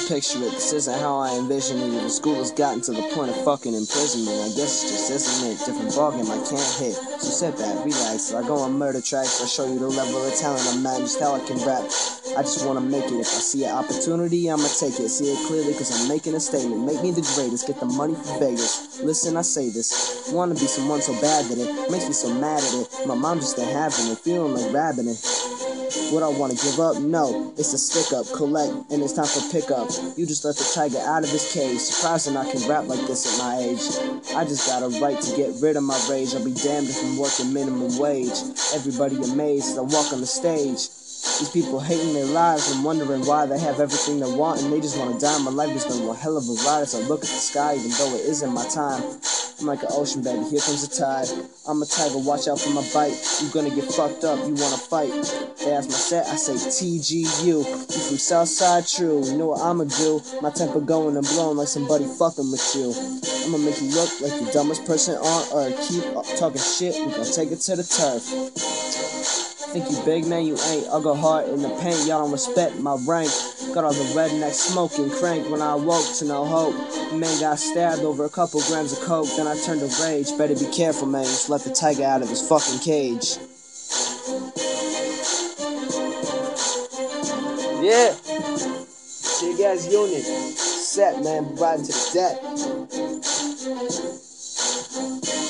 picture it. This isn't how I envision it. The school has gotten to the point of fucking imprisonment. I guess it's just isn't it. Different ballgame I can't hit. So sit back, relax. I go on murder tracks. I show you the level of talent I'm at, just how I can rap. I just wanna make it. If I see an opportunity, I'ma take it. See it clearly, cause I'm making a statement. Make me the greatest. Get the money for Vegas. Listen, I say this. Wanna be someone so bad that it makes me so mad at it. My mom just ain't having it. Feeling like rabbing it. What I wanna give up? No, it's a stick up, collect, and it's time for pickup. You just let the tiger out of his cage. Surprising I can rap like this at my age. I just got a right to get rid of my rage. I'll be damned if I'm working minimum wage. Everybody amazed as I walk on the stage. These people hating their lives and wondering why they have everything they want and they just want to die. My life has been one hell of a ride as I look at the sky, even though it isn't my time. I'm like an ocean, baby, here comes the tide. I'm a tiger, watch out for my bite. You gonna get fucked up, you wanna fight. They ask my set, I say TGU. You from Southside, true, you know what I'ma do. My temper going and blowing like somebody fucking with you. I'ma make you look like the dumbest person on earth. Keep talking shit, we gon' take it to the turf. Think you big, man, you ain't. I'll go hard in the paint, y'all don't respect my rank. Got all the rednecks smoking crank when I awoke to no hope. Man got stabbed over a couple grams of coke, then I turned to rage. Better be careful, man, just let the tiger out of his fucking cage. Yeah, Big Ass Unit, set, man, riding to the death.